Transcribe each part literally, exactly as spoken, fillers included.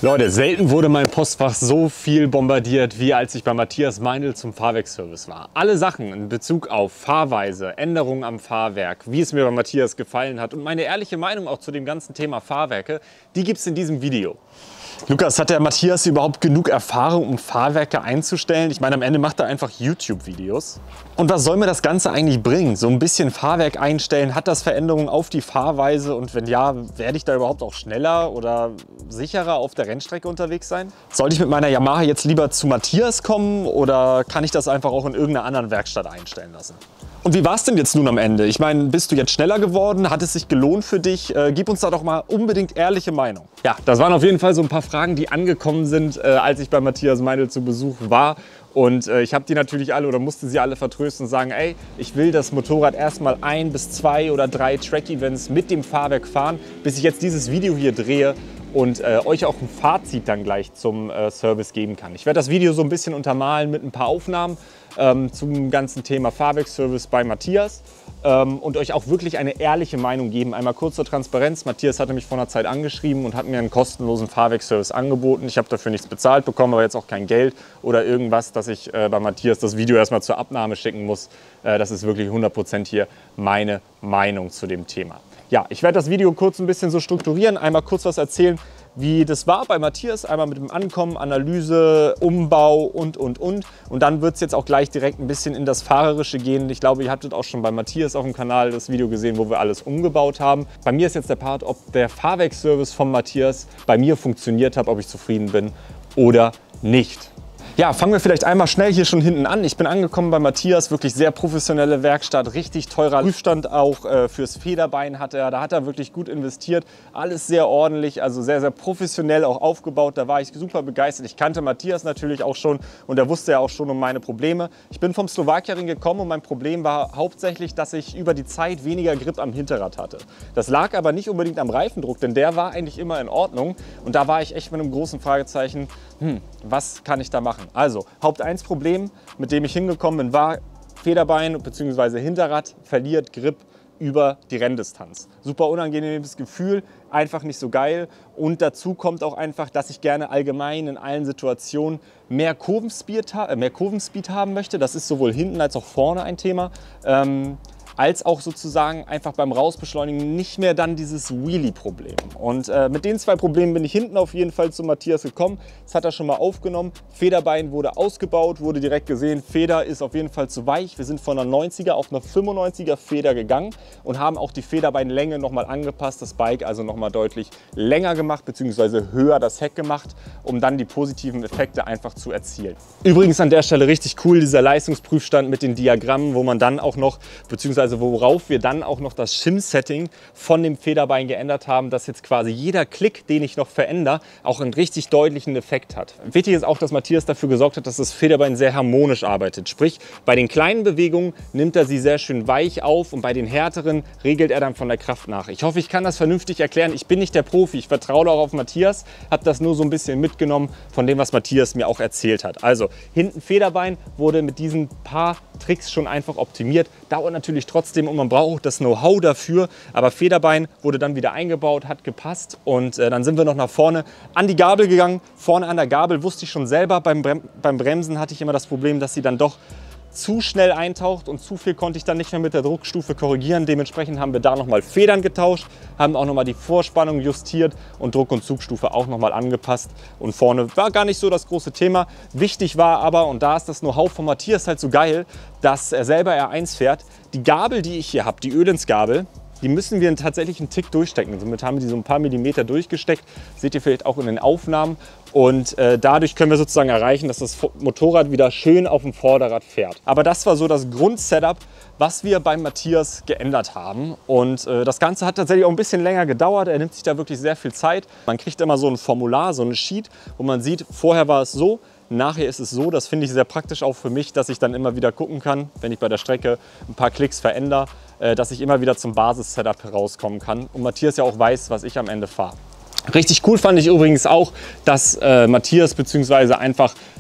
Leute, selten wurde mein Postfach so viel bombardiert, wie als ich bei Matthias Meindl zum Fahrwerksservice war. Alle Sachen in Bezug auf Fahrweise, Änderungen am Fahrwerk, wie es mir bei Matthias gefallen hat und meine ehrliche Meinung auch zu dem ganzen Thema Fahrwerke, die gibt es in diesem Video. Lukas, hat der Matthias überhaupt genug Erfahrung, um Fahrwerke einzustellen? Ich meine, am Ende macht er einfach YouTube-Videos. Und was soll mir das Ganze eigentlich bringen? So ein bisschen Fahrwerk einstellen, hat das Veränderungen auf die Fahrweise? Und wenn ja, werde ich da überhaupt auch schneller oder sicherer auf der Rennstrecke unterwegs sein? Sollte ich mit meiner Yamaha jetzt lieber zu Matthias kommen oder kann ich das einfach auch in irgendeiner anderen Werkstatt einstellen lassen? Und wie war es denn jetzt nun am Ende? Ich meine, bist du jetzt schneller geworden? Hat es sich gelohnt für dich? Äh, gib uns da doch mal unbedingt ehrliche Meinung. Ja, das waren auf jeden Fall so ein paar Fragen, die angekommen sind, äh, als ich bei Matthias Meindl zu Besuch war. Und äh, ich habe die natürlich alle oder musste sie alle vertrösten und sagen, ey, ich will das Motorrad erstmal ein bis zwei oder drei Track-Events mit dem Fahrwerk fahren, bis ich jetzt dieses Video hier drehe und äh, euch auch ein Fazit dann gleich zum äh, Service geben kann. Ich werde das Video so ein bisschen untermalen mit ein paar Aufnahmen ähm, zum ganzen Thema Fahrwerksservice bei Matthias ähm, und euch auch wirklich eine ehrliche Meinung geben. Einmal kurz zur Transparenz. Matthias hatte mich vor einer Zeit angeschrieben und hat mir einen kostenlosen Fahrwerksservice angeboten. Ich habe dafür nichts bezahlt bekommen, aber jetzt auch kein Geld oder irgendwas, dass ich äh, bei Matthias das Video erstmal zur Abnahme schicken muss. Äh, das ist wirklich hundert Prozent hier meine Meinung zu dem Thema. Ja, ich werde das Video kurz ein bisschen so strukturieren, einmal kurz was erzählen, wie das war bei Matthias, einmal mit dem Ankommen, Analyse, Umbau und, und, und. Und dann wird es jetzt auch gleich direkt ein bisschen in das Fahrerische gehen. Ich glaube, ihr hattet auch schon bei Matthias auf dem Kanal das Video gesehen, wo wir alles umgebaut haben. Bei mir ist jetzt der Part, ob der Fahrwerksservice von Matthias bei mir funktioniert hat, ob ich zufrieden bin oder nicht. Ja, fangen wir vielleicht einmal schnell hier schon hinten an. Ich bin angekommen bei Matthias, wirklich sehr professionelle Werkstatt, richtig teurer Prüfstand auch äh, fürs Federbein hat er. Da hat er wirklich gut investiert, alles sehr ordentlich, also sehr, sehr professionell auch aufgebaut. Da war ich super begeistert. Ich kannte Matthias natürlich auch schon und er wusste ja auch schon um meine Probleme. Ich bin vom Slowakiaring gekommen und mein Problem war hauptsächlich, dass ich über die Zeit weniger Grip am Hinterrad hatte. Das lag aber nicht unbedingt am Reifendruck, denn der war eigentlich immer in Ordnung. Und da war ich echt mit einem großen Fragezeichen, hm, was kann ich da machen? Also, Haupt eins Problem, mit dem ich hingekommen bin, war Federbein bzw. Hinterrad verliert Grip über die Renndistanz. Super unangenehmes Gefühl, einfach nicht so geil. Und dazu kommt auch einfach, dass ich gerne allgemein in allen Situationen mehr Kurvenspeed, äh, mehr Kurvenspeed haben möchte. Das ist sowohl hinten als auch vorne ein Thema. Ähm, als auch sozusagen einfach beim Rausbeschleunigen nicht mehr dann dieses Wheelie-Problem. Und äh, mit den zwei Problemen bin ich hinten auf jeden Fall zu Matthias gekommen. Das hat er schon mal aufgenommen. Federbein wurde ausgebaut, wurde direkt gesehen, Feder ist auf jeden Fall zu weich. Wir sind von einer neunziger auf eine fünfundneunziger Feder gegangen und haben auch die Federbeinlänge nochmal angepasst, das Bike also nochmal deutlich länger gemacht bzw. höher das Heck gemacht, um dann die positiven Effekte einfach zu erzielen. Übrigens an der Stelle richtig cool, dieser Leistungsprüfstand mit den Diagrammen, wo man dann auch noch bzw. Also worauf wir dann auch noch das Shim-Setting von dem Federbein geändert haben, dass jetzt quasi jeder Klick, den ich noch verändere, auch einen richtig deutlichen Effekt hat. Wichtig ist auch, dass Matthias dafür gesorgt hat, dass das Federbein sehr harmonisch arbeitet. Sprich, bei den kleinen Bewegungen nimmt er sie sehr schön weich auf und bei den härteren regelt er dann von der Kraft nach. Ich hoffe, ich kann das vernünftig erklären. Ich bin nicht der Profi, ich vertraue auch auf Matthias, habe das nur so ein bisschen mitgenommen von dem, was Matthias mir auch erzählt hat. Also hinten Federbein wurde mit diesen paar Tricks schon einfach optimiert. Dauert natürlich trotzdem und man braucht das Know-how dafür, aber Federbein wurde dann wieder eingebaut, hat gepasst und äh, dann sind wir noch nach vorne an die Gabel gegangen. Vorne an der Gabel wusste ich schon selber, beim, Brem beim Bremsen hatte ich immer das Problem, dass sie dann doch zu schnell eintaucht und zu viel konnte ich dann nicht mehr mit der Druckstufe korrigieren. Dementsprechend haben wir da nochmal Federn getauscht, haben auch nochmal die Vorspannung justiert und Druck- und Zugstufe auch nochmal angepasst. Und vorne war gar nicht so das große Thema. Wichtig war aber, und da ist das Know-how von Matthias halt so geil, dass er selber R eins fährt. Die Gabel, die ich hier habe, die Öhlins-Gabel, die müssen wir tatsächlich einen Tick durchstecken. Somit haben wir die so ein paar Millimeter durchgesteckt. Seht ihr vielleicht auch in den Aufnahmen. Und äh, dadurch können wir sozusagen erreichen, dass das Motorrad wieder schön auf dem Vorderrad fährt. Aber das war so das Grundsetup, was wir beim Matthias geändert haben. Und äh, das Ganze hat tatsächlich auch ein bisschen länger gedauert. Er nimmt sich da wirklich sehr viel Zeit. Man kriegt immer so ein Formular, so ein Sheet, wo man sieht, vorher war es so, nachher ist es so. Das finde ich sehr praktisch auch für mich, dass ich dann immer wieder gucken kann, wenn ich bei der Strecke ein paar Klicks verändere, äh, dass ich immer wieder zum Basis-Setup herauskommen kann. Und Matthias ja auch weiß, was ich am Ende fahre. Richtig cool fand ich übrigens auch, dass äh, Matthias bzw. einfach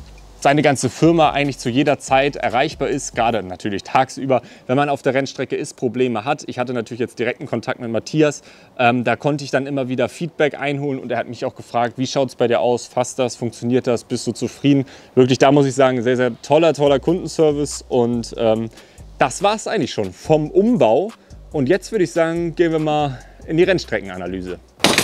seine ganze Firma eigentlich zu jeder Zeit erreichbar ist, gerade natürlich tagsüber, wenn man auf der Rennstrecke ist, Probleme hat. Ich hatte natürlich jetzt direkten Kontakt mit Matthias, ähm, da konnte ich dann immer wieder Feedback einholen und er hat mich auch gefragt, wie schaut es bei dir aus, fasst das, funktioniert das, bist du zufrieden? Wirklich, da muss ich sagen, sehr, sehr toller, toller Kundenservice und ähm, das war es eigentlich schon vom Umbau. Und jetzt würde ich sagen, gehen wir mal in die Rennstreckenanalyse.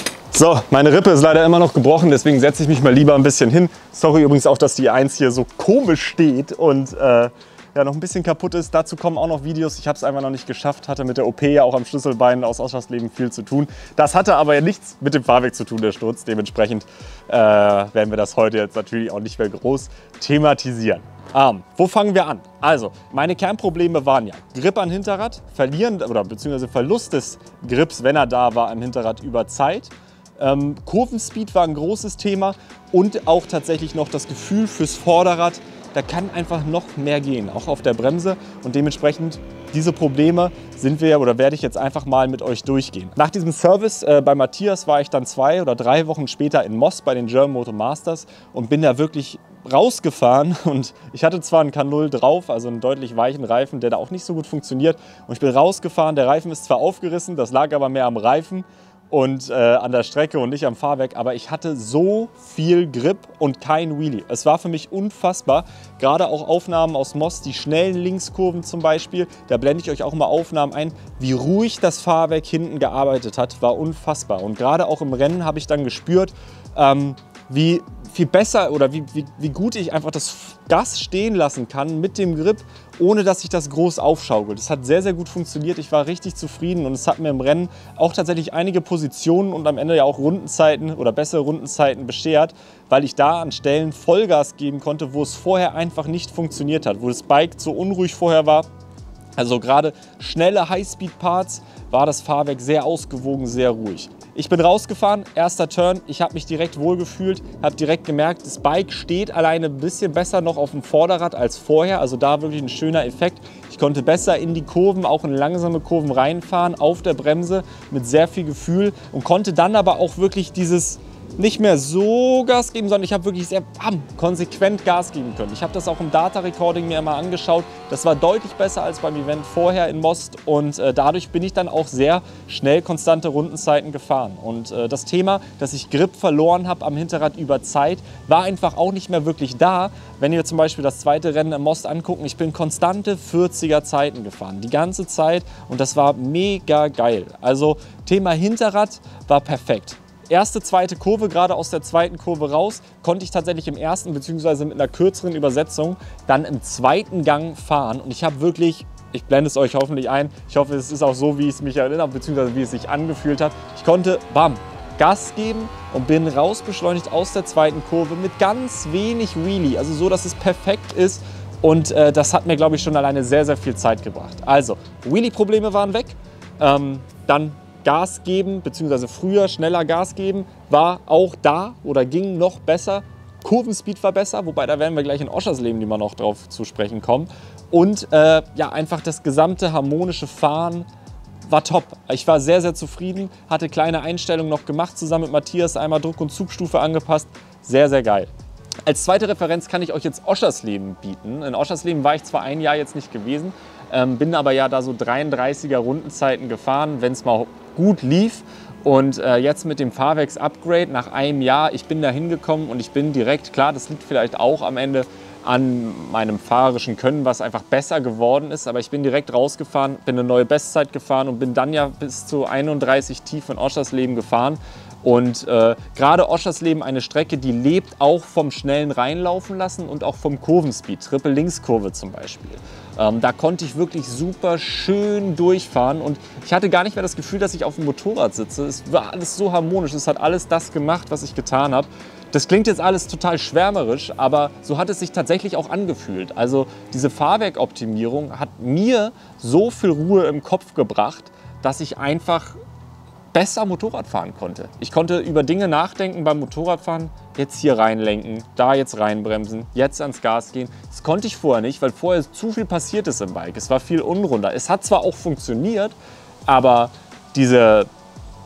So, meine Rippe ist leider immer noch gebrochen, deswegen setze ich mich mal lieber ein bisschen hin. Sorry übrigens auch, dass die eins hier so komisch steht und äh, ja, noch ein bisschen kaputt ist. Dazu kommen auch noch Videos. Ich habe es einfach noch nicht geschafft, hatte mit der O P ja auch am Schlüsselbein aus Oschersleben viel zu tun. Das hatte aber ja nichts mit dem Fahrwerk zu tun, der Sturz. Dementsprechend äh, werden wir das heute jetzt natürlich auch nicht mehr groß thematisieren. Ähm, wo fangen wir an? Also, meine Kernprobleme waren ja Grip an Hinterrad, Verlieren oder beziehungsweise Verlust des Grips, wenn er da war, am Hinterrad über Zeit. Ähm, Kurvenspeed war ein großes Thema und auch tatsächlich noch das Gefühl fürs Vorderrad, da kann einfach noch mehr gehen, auch auf der Bremse und dementsprechend diese Probleme sind wir oder werde ich jetzt einfach mal mit euch durchgehen. Nach diesem Service äh, bei Matthias war ich dann zwei oder drei Wochen später in Most bei den German Moto Masters und bin da wirklich rausgefahren und ich hatte zwar einen K null drauf, also einen deutlich weichen Reifen, der da auch nicht so gut funktioniert und ich bin rausgefahren, der Reifen ist zwar aufgerissen, das lag aber mehr am Reifen und äh, an der Strecke und nicht am Fahrwerk, aber ich hatte so viel Grip und kein Wheelie. Es war für mich unfassbar, gerade auch Aufnahmen aus Most, die schnellen Linkskurven zum Beispiel, da blende ich euch auch mal Aufnahmen ein, wie ruhig das Fahrwerk hinten gearbeitet hat, war unfassbar. Und gerade auch im Rennen habe ich dann gespürt, ähm, wie viel besser oder wie, wie, wie gut ich einfach das Gas stehen lassen kann mit dem Grip, ohne dass ich das groß aufschaukel. Das hat sehr, sehr gut funktioniert. Ich war richtig zufrieden und es hat mir im Rennen auch tatsächlich einige Positionen und am Ende ja auch Rundenzeiten oder bessere Rundenzeiten beschert, weil ich da an Stellen Vollgas geben konnte, wo es vorher einfach nicht funktioniert hat, wo das Bike so unruhig vorher war. Also gerade schnelle Highspeed-Parts war das Fahrwerk sehr ausgewogen, sehr ruhig. Ich bin rausgefahren, erster Turn, ich habe mich direkt wohlgefühlt, habe direkt gemerkt, das Bike steht alleine ein bisschen besser noch auf dem Vorderrad als vorher, also da wirklich ein schöner Effekt. Ich konnte besser in die Kurven, auch in langsame Kurven reinfahren, auf der Bremse mit sehr viel Gefühl und konnte dann aber auch wirklich dieses nicht mehr so Gas geben, sondern ich habe wirklich sehr bam, konsequent Gas geben können. Ich habe das auch im Data-Recording mir mal angeschaut. Das war deutlich besser als beim Event vorher in Most und äh, dadurch bin ich dann auch sehr schnell konstante Rundenzeiten gefahren. Und äh, das Thema, dass ich Grip verloren habe am Hinterrad über Zeit, war einfach auch nicht mehr wirklich da. Wenn wir zum Beispiel das zweite Rennen im Most angucken, ich bin konstante vierziger Zeiten gefahren, die ganze Zeit und das war mega geil. Also Thema Hinterrad war perfekt. Erste, zweite Kurve, gerade aus der zweiten Kurve raus, konnte ich tatsächlich im ersten bzw. mit einer kürzeren Übersetzung dann im zweiten Gang fahren. Und ich habe wirklich, ich blende es euch hoffentlich ein, ich hoffe, es ist auch so, wie es mich erinnert, bzw. wie es sich angefühlt hat. Ich konnte, bam, Gas geben und bin rausbeschleunigt aus der zweiten Kurve mit ganz wenig Wheelie, also so, dass es perfekt ist. Und äh, das hat mir, glaube ich, schon alleine sehr, sehr viel Zeit gebracht. Also, Wheelie-Probleme waren weg, ähm, dann Gas geben, beziehungsweise früher schneller Gas geben, war auch da oder ging noch besser. Kurvenspeed war besser, wobei da werden wir gleich in Oschersleben immer noch drauf zu sprechen kommen. Und äh, ja, einfach das gesamte harmonische Fahren war top. Ich war sehr, sehr zufrieden, hatte kleine Einstellungen noch gemacht, zusammen mit Matthias, einmal Druck- und Zugstufe angepasst. Sehr, sehr geil. Als zweite Referenz kann ich euch jetzt Oschersleben bieten. In Oschersleben war ich zwar ein Jahr jetzt nicht gewesen, ähm, bin aber ja da so dreiunddreißiger Rundenzeiten gefahren, wenn es mal gut lief. Und äh, jetzt mit dem Fahrwerks-Upgrade nach einem Jahr, ich bin da hingekommen und ich bin direkt, klar, das liegt vielleicht auch am Ende an meinem fahrerischen Können, was einfach besser geworden ist, aber ich bin direkt rausgefahren, bin eine neue Bestzeit gefahren und bin dann ja bis zu einunddreißig tief in Oschersleben gefahren. Und äh, gerade Oschersleben, eine Strecke, die lebt auch vom schnellen Reinlaufen lassen und auch vom Kurvenspeed, Triple-Links-Kurve zum Beispiel. Ähm, da konnte ich wirklich super schön durchfahren und ich hatte gar nicht mehr das Gefühl, dass ich auf dem Motorrad sitze. Es war alles so harmonisch, es hat alles das gemacht, was ich getan habe. Das klingt jetzt alles total schwärmerisch, aber so hat es sich tatsächlich auch angefühlt. Also diese Fahrwerkoptimierung hat mir so viel Ruhe im Kopf gebracht, dass ich einfach besser Motorrad fahren konnte. Ich konnte über Dinge nachdenken beim Motorradfahren, jetzt hier reinlenken, da jetzt reinbremsen, jetzt ans Gas gehen. Das konnte ich vorher nicht, weil vorher zu viel passiert ist im Bike. Es war viel unrunder. Es hat zwar auch funktioniert, aber diese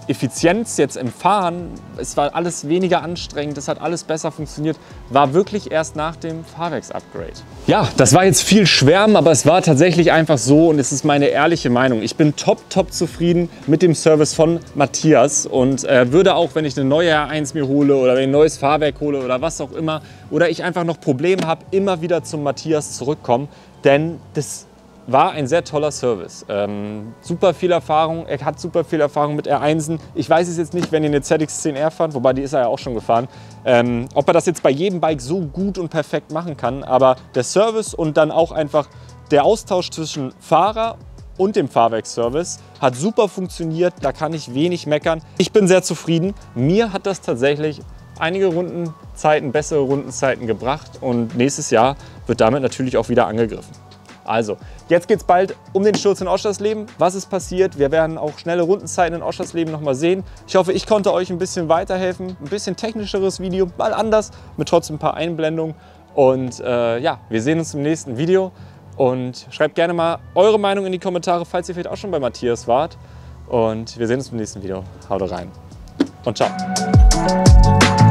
Effizienz jetzt im Fahren, es war alles weniger anstrengend, es hat alles besser funktioniert, war wirklich erst nach dem Fahrwerksupgrade. Ja, das war jetzt viel Schwärmen, aber es war tatsächlich einfach so und es ist meine ehrliche Meinung. Ich bin top, top zufrieden mit dem Service von Matthias und äh, würde auch, wenn ich eine neue R eins mir hole oder wenn ich ein neues Fahrwerk hole oder was auch immer oder ich einfach noch Probleme habe, immer wieder zum Matthias zurückkommen, denn das war ein sehr toller Service. Ähm, super viel Erfahrung, er hat super viel Erfahrung mit R eins. Ich weiß es jetzt nicht, wenn ihr eine Z X zehn R fahrt, wobei die ist er ja auch schon gefahren, ähm, ob er das jetzt bei jedem Bike so gut und perfekt machen kann, aber der Service und dann auch einfach der Austausch zwischen Fahrer und dem Fahrwerksservice hat super funktioniert, da kann ich wenig meckern. Ich bin sehr zufrieden. Mir hat das tatsächlich einige Rundenzeiten, bessere Rundenzeiten gebracht und nächstes Jahr wird damit natürlich auch wieder angegriffen. Also, jetzt geht es bald um den Sturz in Oschersleben. Was ist passiert? Wir werden auch schnelle Rundenzeiten in Oschersleben noch mal sehen. Ich hoffe, ich konnte euch ein bisschen weiterhelfen. Ein bisschen technischeres Video, mal anders, mit trotzdem ein paar Einblendungen. Und äh, ja, wir sehen uns im nächsten Video. Und schreibt gerne mal eure Meinung in die Kommentare, falls ihr vielleicht auch schon bei Matthias wart. Und wir sehen uns im nächsten Video. Haut rein und ciao.